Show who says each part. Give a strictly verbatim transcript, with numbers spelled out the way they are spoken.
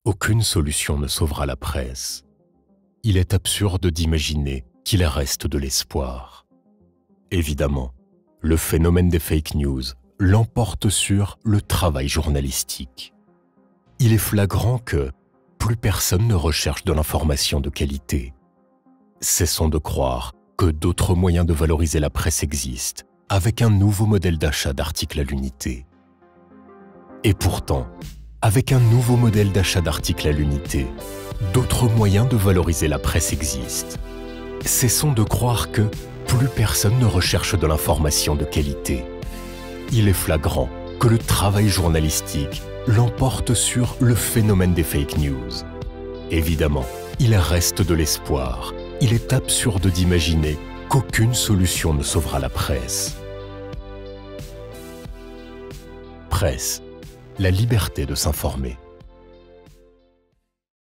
Speaker 1: Aucune solution ne sauvera la presse. Il est absurde d'imaginer qu'il reste de l'espoir. Évidemment, le phénomène des fake news l'emporte sur le travail journalistique. Il est flagrant que plus personne ne recherche de l'information de qualité. Cessons de croire que d'autres moyens de valoriser la presse existent avec un nouveau modèle d'achat d'articles à l'unité. Et pourtant, avec un nouveau modèle d'achat d'articles à l'unité, d'autres moyens de valoriser la presse existent. Cessons de croire que plus personne ne recherche de l'information de qualité. Il est flagrant que le travail journalistique l'emporte sur le phénomène des fake news. Évidemment, il reste de l'espoir. Il est absurde d'imaginer qu'aucune solution ne sauvera la presse. Presse, la liberté de s'informer.